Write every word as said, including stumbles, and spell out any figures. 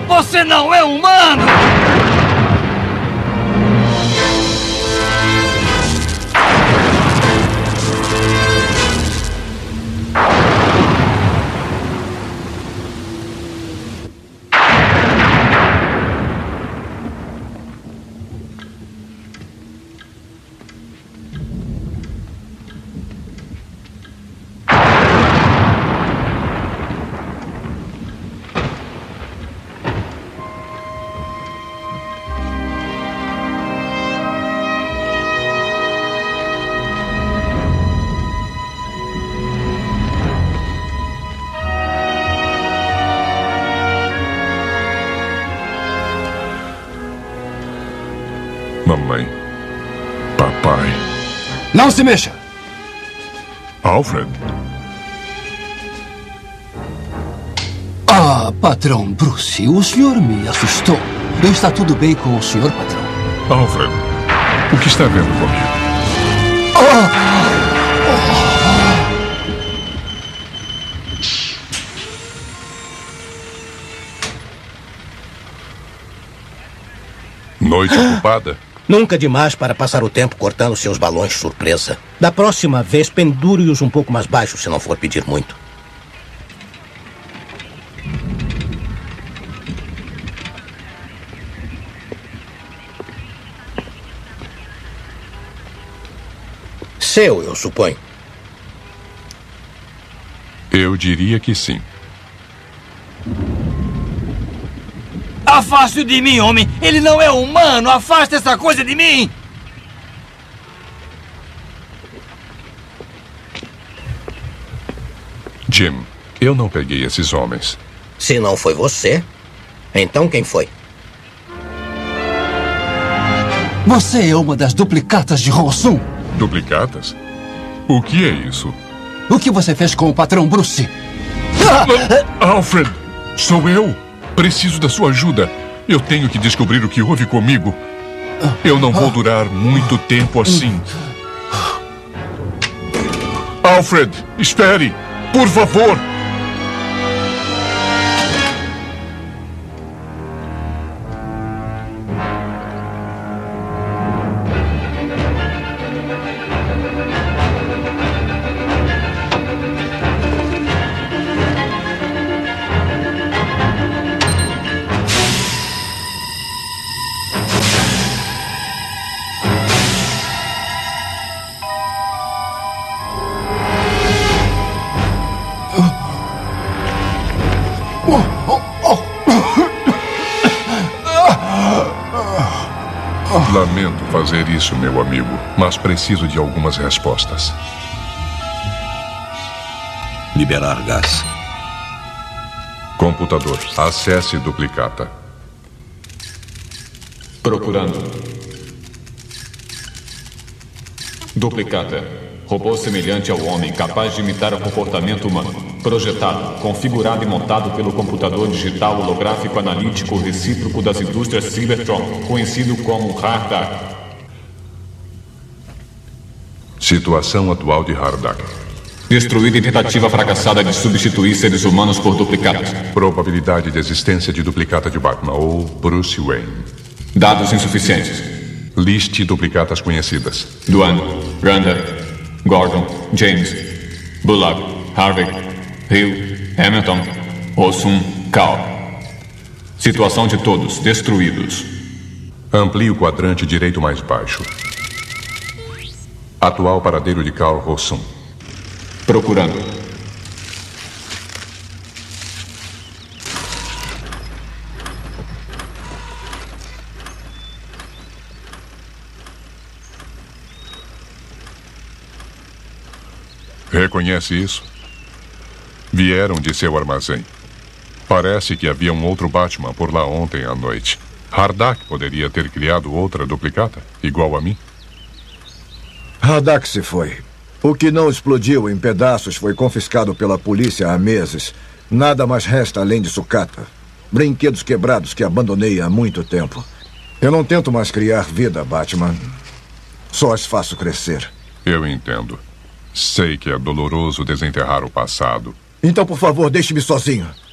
Você não é humano! Mamãe. Papai. Não se mexa! Alfred? Ah, patrão Bruce, o senhor me assustou. Está tudo bem com o senhor, patrão? Alfred, o que está vendo comigo? Noite ocupada? Nunca demais para passar o tempo cortando seus balões surpresa. Da próxima vez, pendure-os um pouco mais baixo, se não for pedir muito. Seu, eu suponho. Eu diria que sim. Afaste-o de mim, homem! Ele não é humano! Afaste essa coisa de mim! Jim, eu não peguei esses homens. Se não foi você, então quem foi? Você é uma das duplicatas de Rossum. Duplicatas? O que é isso? O que você fez com o patrão Bruce? Ah! Alfred, sou eu. Preciso da sua ajuda. Eu tenho que descobrir o que houve comigo. Eu não vou durar muito tempo assim. Alfred, espere! Por favor! Lamento fazer isso, meu amigo, mas preciso de algumas respostas. Liberar gás. Computador, acesse duplicata. Procurando. Duplicata. Robô semelhante ao homem, capaz de imitar o comportamento humano. Projetado, configurado e montado pelo computador digital holográfico analítico recíproco das indústrias Cybertron, conhecido como Hardak. Situação atual de Hardak. Destruída em tentativa fracassada de substituir seres humanos por duplicatas. Probabilidade de existência de duplicata de Batman ou Bruce Wayne. Dados insuficientes. Liste duplicatas conhecidas. Duane, Randa, Gordon, James, Bullock, Harvey, Hill, Hamilton, Rossum, Cal. Situação de todos destruídos. Amplie o quadrante direito mais baixo. Atual paradeiro de Carl Rossum. Procurando. Reconhece isso? Vieram de seu armazém. Parece que havia um outro Batman por lá ontem à noite. Hardak poderia ter criado outra duplicata, igual a mim? Hardak se foi. O que não explodiu em pedaços foi confiscado pela polícia há meses. Nada mais resta além de sucata. Brinquedos quebrados que abandonei há muito tempo. Eu não tento mais criar vida, Batman. Só as faço crescer. Eu entendo. Sei que é doloroso desenterrar o passado. Então, por favor, deixe-me sozinho.